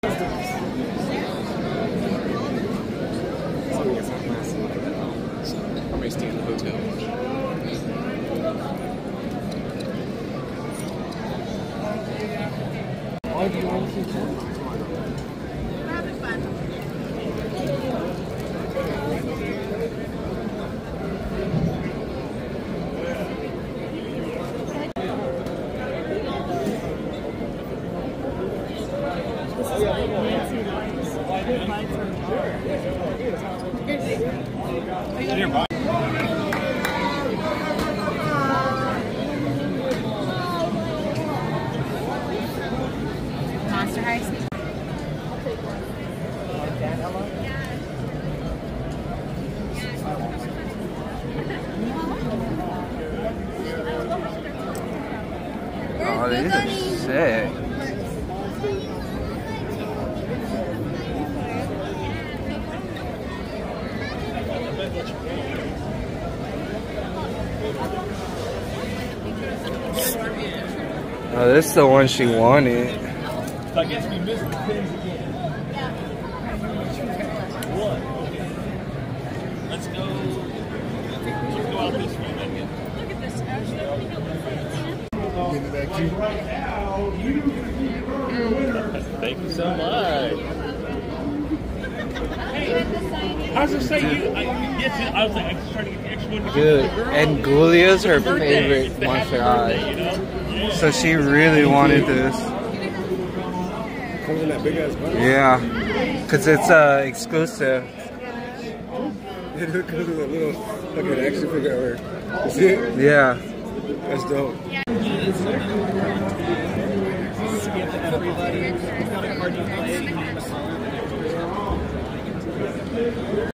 Probably stay in the hotel. Why do you want to see? Having fun. Monster High. Oh, these are sick. Oh, this is the one she wanted. I guess we missed the pins again. One. Okay. Let's go. Let's go out this way again. Look at this, Ashley. Give it back to you. Thank you so much. I was just saying, yes, I was like, I was trying to get the extra one. Dude, and Gulia's her favorite Monster High. You know? So she really wanted this. Comes in that big ass box. Yeah, because it's exclusive. It comes with a little fucking action figure over. You see it? Yeah. That's dope. Everybody.